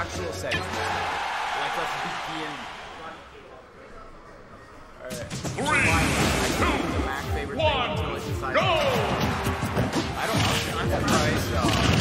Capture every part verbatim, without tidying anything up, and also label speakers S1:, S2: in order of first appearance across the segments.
S1: actual settings. Like, let's begin. Alright.
S2: Three, two, one, go!
S1: I don't know. I'm surprised. Uh,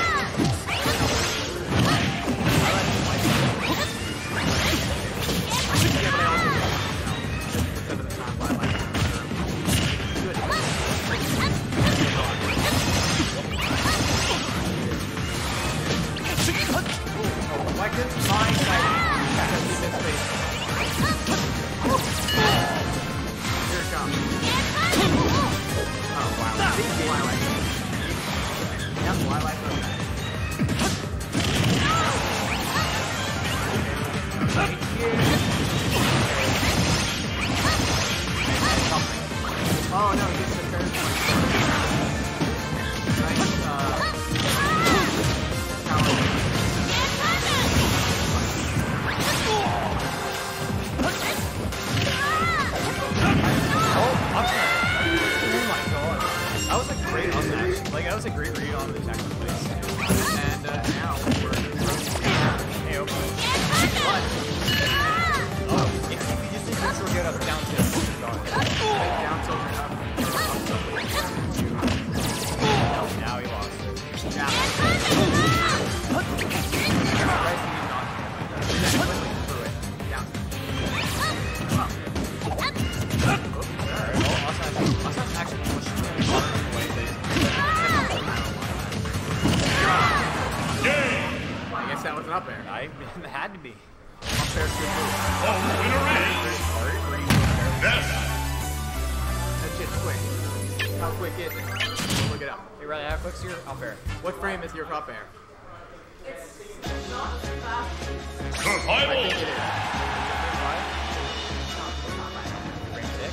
S1: Why couldn't my side be this space? Here it comes. Oh wow. Big Twilight. Yep, Twilight from that. Oh no, he's the third one. Nice, uh... Like, that was a great read on the technical place. And uh, now we're K O. But, oh, if you could just do this, we'll get up down tilt. Down tilt or up. No, now he lost it. Yeah. Through it. Down. Alright, well, Asana's actually pushing it. I guess that was an up air. I it had to be. Up air's good move.
S2: Oh, winner is Ness.
S1: That shit's quick. How quick is it? Look it up.
S3: Hey, Riley, how quick's your up air?
S1: What frame is your up air?
S4: It's not fast.
S2: Survival.
S1: I think it is.
S3: Frame six?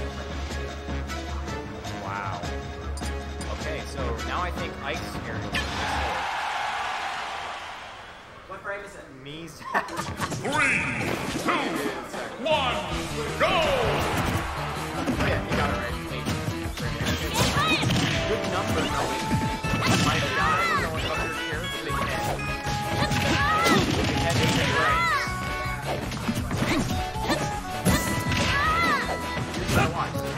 S3: Wow. Okay, so now I think ice here.
S4: What frame is it?
S3: Me's.
S2: Three, two, one, go!
S1: Oh yeah, you got it right. Eight. Good number, though. Might have died. No one covered here. Big head. Big head is right. Here's what I want.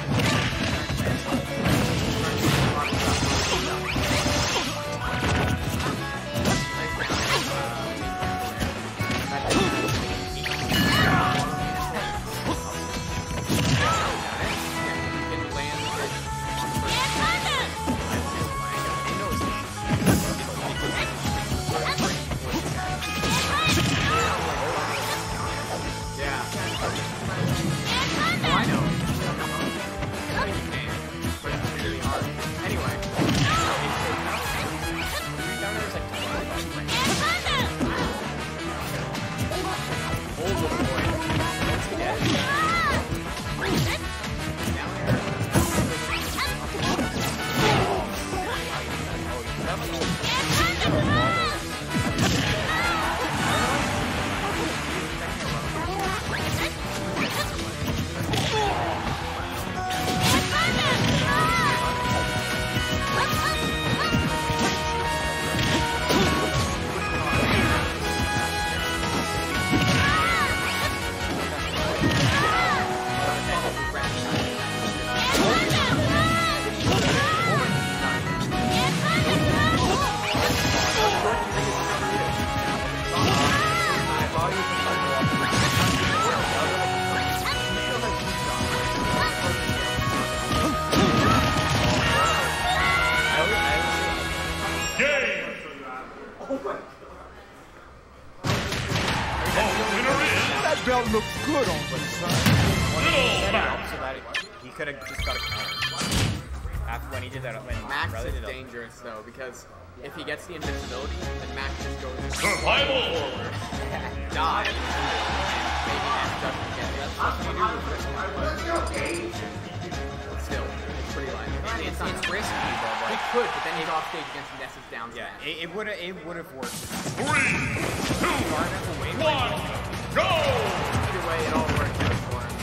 S5: belt looks good on the side.
S3: So that he could have just got a counter. After when he did that, when
S1: Max
S3: Riley
S1: is
S3: did
S1: dangerous though, because if he gets the invincibility, then Max just goes
S2: Survival!
S1: forward, dies, and maybe Max doesn't get it. That's what you do with risk. But still, it's pretty light.
S3: It, it's, it's risky, but
S1: He
S3: like,
S1: could, but then he's off stage against Ness's down
S3: yeah,
S1: smash.
S3: it, it would have it would have worked.
S2: Three, two, one, go!
S1: Either way, it all worked out for him.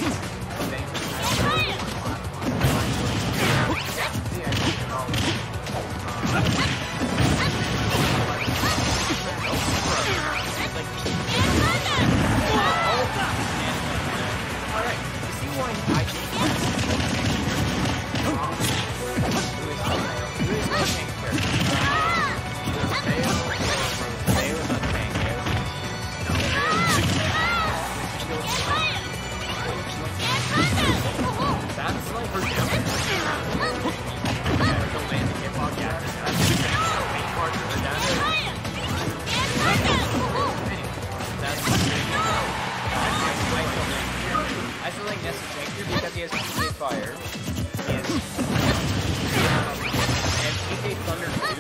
S1: Like
S3: Fire. He has, and P K Thunder two.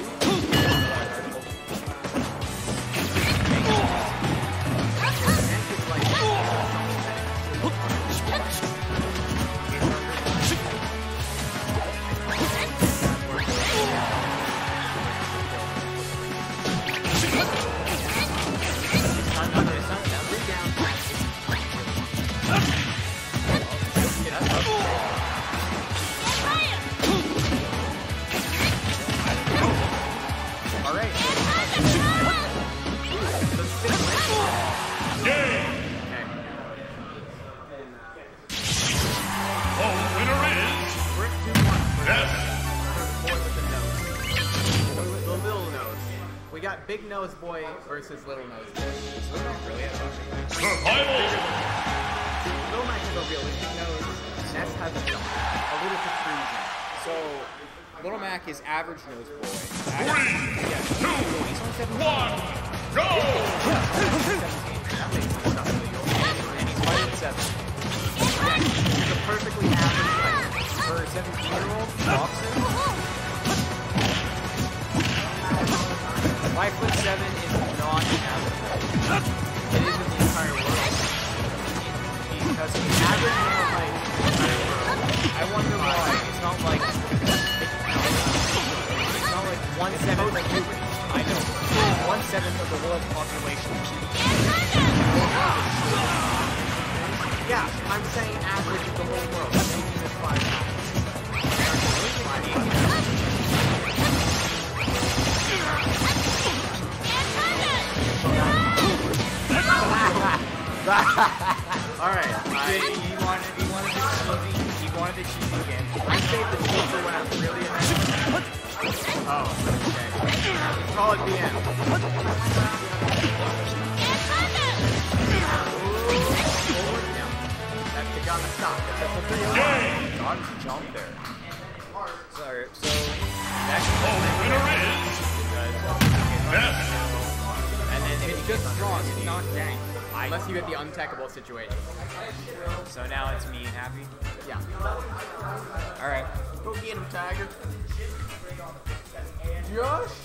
S1: Big Nose Boy versus Little Nose Boy. So really
S2: Survival!
S1: Little Mac is a realistic nose. Ness has a, a little protrusion.
S3: So, Little Mac is average nose boy.
S2: Three,
S3: Yeah.
S2: two,
S3: He's on seven.
S2: one, go!
S3: And he's fighting seven.
S1: He's a perfectly average height for a seventeen-year-old boxer.
S3: Five foot seven is not an average height.
S1: It is in the entire world.
S3: Because he's
S1: Average male height in the entire world.
S3: I wonder why. It's not like it's not like one seventh of humans. I know. One seventh of the world's population.
S1: Yeah, I'm saying average of the whole world. I'm saying it's five times. Alright, I,
S3: He wanted, he wanted the cheesy, he wanted the cheesy again.
S1: I saved the team for when I'm really amazing. Oh, okay. Call it the end. Forward, down. That's the gun to stop. That's a pretty
S2: Game!
S3: Dodge jump there. Sorry, so next
S2: The winner is Ness.
S3: and then it's just strong, it's not dank.
S1: Unless you get the untechable situation.
S3: So now it's me and Happy.
S1: Yeah.
S3: Alright.
S1: Go get him, Tiger. Josh?